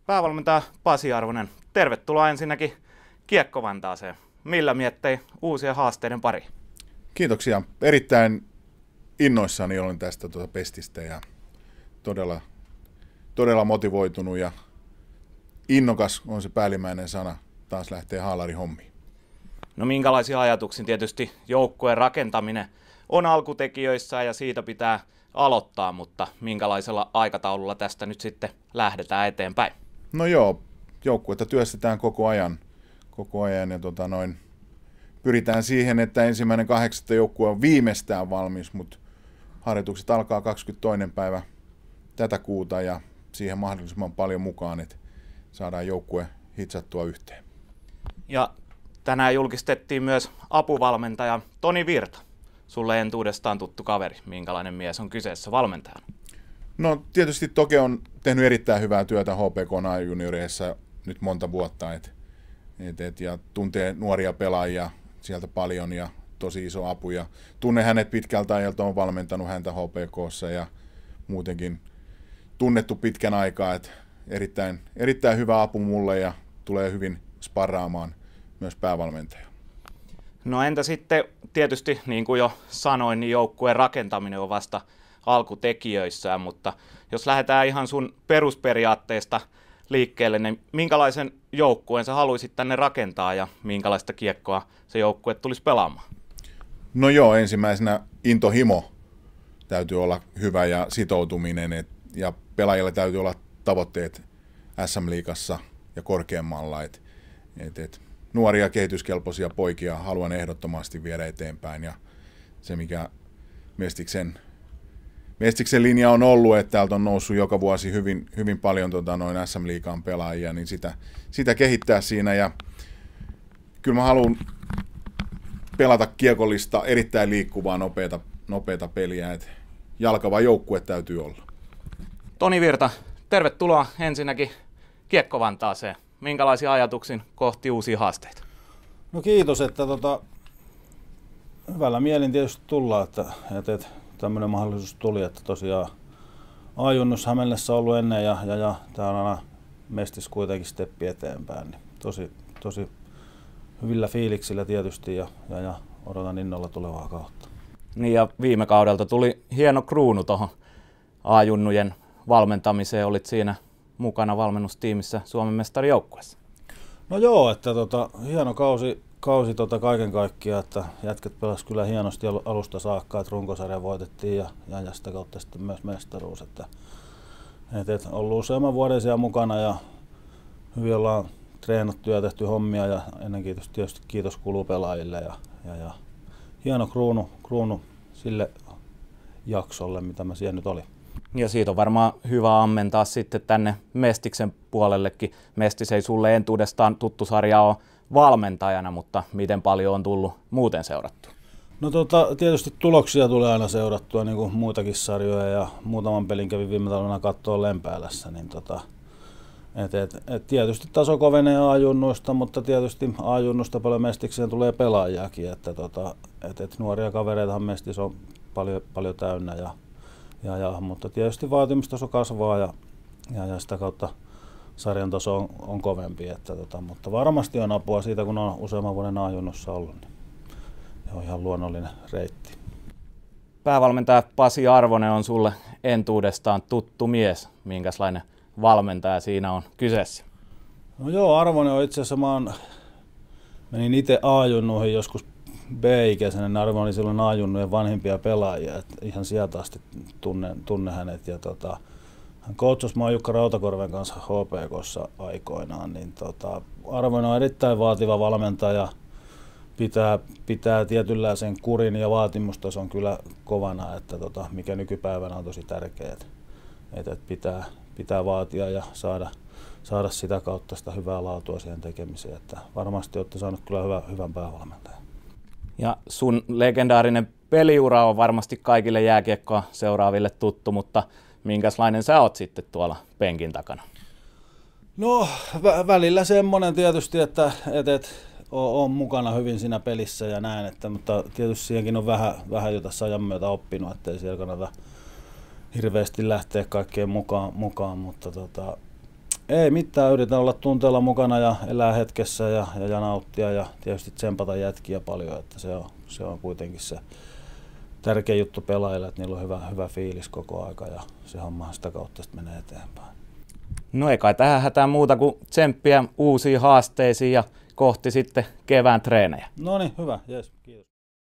Päävalmentaja Pasi Arvonen, tervetuloa ensinnäkin Kiekko Vantaaseen. Millä miettei uusien haasteiden pari? Kiitoksia. Erittäin innoissani olen tästä pestistä ja todella motivoitunut ja innokas on se päällimmäinen sana. Taas lähtee haalarihommiin. No minkälaisia ajatuksia tietysti joukkueen rakentaminen on alkutekijöissä ja siitä pitää aloittaa, mutta minkälaisella aikataululla tästä nyt sitten lähdetään eteenpäin? No joo, joukkuetta työstetään koko ajan ja pyritään siihen, että 1.8. joukkue on viimeistään valmis, mutta harjoitukset alkaa 22. päivä tätä kuuta ja siihen mahdollisimman paljon mukaan, että saadaan joukkue hitsattua yhteen. Ja tänään julkistettiin myös apuvalmentaja Toni Virta. Sulle entuudestaan tuttu kaveri. Minkälainen mies on kyseessä valmentajana? No tietysti Toke on tehnyt erittäin hyvää työtä HPK A-junioreissa nyt monta vuotta ja tuntee nuoria pelaajia sieltä paljon ja tosi iso apu. Ja tunne hänet pitkältä ajalta, on valmentanut häntä HPK:ssa ja muutenkin tunnettu pitkän aikaa. Että erittäin hyvä apu mulle ja tulee hyvin sparraamaan myös päävalmentaja. No entä sitten tietysti, niin kuin jo sanoin, niin joukkueen rakentaminen on vasta alkutekijöissään, mutta jos lähdetään ihan sun perusperiaatteesta liikkeelle, niin minkälaisen joukkueen sä haluaisit tänne rakentaa ja minkälaista kiekkoa se joukkue tulisi pelaamaan? No joo, ensimmäisenä intohimo täytyy olla hyvä ja sitoutuminen ja pelaajilla täytyy olla tavoitteet SM-liigassa ja korkeammalla. Nuoria kehityskelpoisia poikia haluan ehdottomasti viedä eteenpäin ja se mikä Mestiksen linja on ollut, että täältä on noussut joka vuosi hyvin paljon SM-liigan pelaajia, niin sitä kehittää siinä ja kyllä mä haluan pelata kiekollista erittäin liikkuvaa nopeata peliä, että jalkava joukkue täytyy olla. Toni Virta, tervetuloa ensinnäkin Kiekko Vantaaseen. Minkälaisia ajatuksia kohti uusia haasteita? No kiitos, että hyvällä mielin tietysti tullaan, että tämmöinen mahdollisuus tuli, että tosiaan A-junnus Hämeenlässä on ollut ennen ja tämä on aina mestis kuitenkin steppi eteenpäin. Niin tosi hyvillä fiiliksillä tietysti ja odotan innolla tulevaa kautta. Niin ja viime kaudelta tuli hieno kruunu tuohon A-junnujen valmentamiseen, olit siinä mukana valmennustiimissä Suomen mestarijoukkueessa. No joo, että hieno kausi kaiken kaikkiaan, että jätkät pelasivat kyllä hienosti alusta saakka, että runkosarja voitettiin ja sitä kautta sitten myös mestaruus. Että ollut useamman vuoden siellä mukana ja hyvin ollaan treenattu ja tehty hommia ja ennen tietysti kiitos kuuluu pelaajille ja hieno kruunu sille jaksolle, mitä mä siellä nyt olin. Ja siitä on varmaan hyvä ammentaa sitten tänne Mestiksen puolellekin. Mestis ei sulle entuudestaan tuttu sarja ole valmentajana, mutta miten paljon on tullut muuten seurattua? No tietysti tuloksia tulee aina seurattua, niin kuin muitakin sarjoja ja muutaman pelin kävin viime talvena katsoa Lempäälässä. Niin tietysti taso kovenee A-junnuista, mutta tietysti A-junnusta paljon Mestikseen tulee pelaajiakin. Että nuoria kavereitahan Mestis on paljon täynnä. Mutta tietysti vaatimustaso kasvaa ja sitä kautta sarjan taso on kovempi. Mutta varmasti on apua siitä, kun on useamman vuoden A-junnussa ollut. Niin on ihan luonnollinen reitti. Päävalmentaja Pasi Arvonen on sulle entuudestaan tuttu mies. Minkälainen valmentaja siinä on kyseessä? No joo, Arvonen on itse asiassa, menin itse A-junnuihin joskus B-ikäisenä, niin Arvonen oli silloin A-junnujen vanhimpia pelaajia, että ihan sieltä asti tunne hänet. Ja hän coachasi mua Jukka Rautakorven kanssa HPK:ssa aikoinaan, niin Arvonen on erittäin vaativa valmentaja, pitää tietynlaisen kurin ja vaatimustason kyllä kovana, että mikä nykypäivänä on tosi tärkeää, että pitää vaatia ja saada sitä kautta sitä hyvää laatua siihen tekemiseen, että varmasti olette saanut kyllä hyvän päävalmentajan. Ja sun legendaarinen peliura on varmasti kaikille jääkiekkoa seuraaville tuttu, mutta minkälainen sä oot sitten tuolla penkin takana? No välillä semmoinen tietysti, että on mukana hyvin siinä pelissä ja näin, mutta tietysti siihenkin on vähän jo tässä ajan myötä oppinut, ettei siellä kannata hirveästi lähteä kaikkeen mukaan mutta Ei mitään, yritän olla tunteella mukana ja elää hetkessä ja nauttia ja tietysti tsempata jätkiä paljon, että se on kuitenkin se tärkeä juttu pelaajille, että niillä on hyvä fiilis koko aika ja se homma sitä kautta sitten menee eteenpäin. No ei kai tähän hätään muuta kuin tsemppiä uusiin haasteisiin ja kohti sitten kevään treenejä. No niin, hyvä, jes, kiitos.